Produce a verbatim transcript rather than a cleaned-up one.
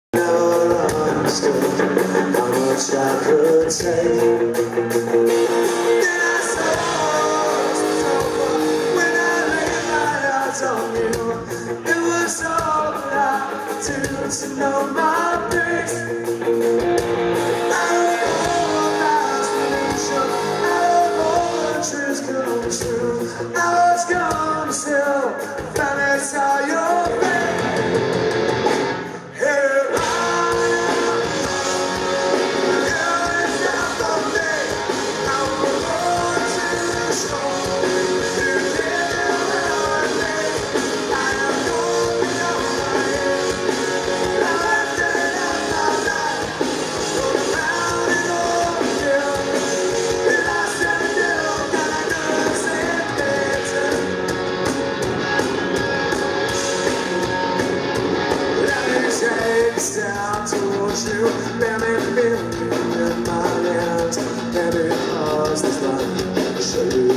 Never understood how much I could take. Then I saw it was over when I laid my eyes on you. It was all that I could do to know my place. Out of all my isolation, out of all the truths come true, I was gone still, finally saw your face. Down towards you, let me feel you in my hands, let me cause this life show you.